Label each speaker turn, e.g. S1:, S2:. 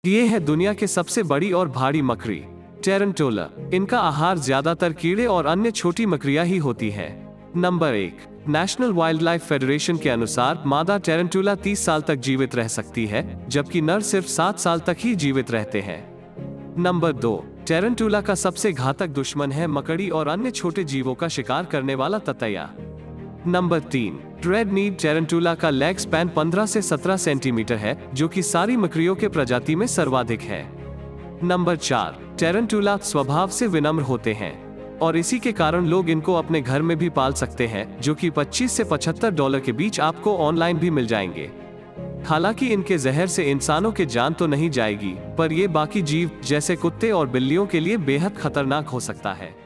S1: ये है दुनिया के सबसे बड़ी और भारी मकड़ी, टेरंटोला। इनका आहार ज्यादातर कीड़े और अन्य छोटी मकड़ियां ही होती है। Number 1। National wildlife federation के अनुसार मादा टेरंटुला 30 साल तक जीवित रह सकती है, जबकि नर सिर्फ 7 साल तक ही जीवित रहते हैं। नंबर 2। टेरंटुला का सबसे घातक दुश्मन है मकड़ी और अन्य छोटे जीवों का शिकार करने वाला ततैया। नंबर 3। रेड नीड टेरंटुला का लेग स्पैन 15 से 17 सेंटीमीटर है, जो कि सारी मकड़ियों के प्रजाति में सर्वाधिक है। नंबर 4। टेरंटुला स्वभाव से विनम्र होते हैं और इसी के कारण लोग इनको अपने घर में भी पाल सकते हैं, जो कि 25 से $75 के बीच आपको ऑनलाइन भी मिल जाएंगे। हालांकि इनके जहर से इंसानों के जान तो नहीं जाएगी, पर ये बाकी जीव जैसे कुत्ते और बिल्लियों के लिए बेहद खतरनाक हो सकता है।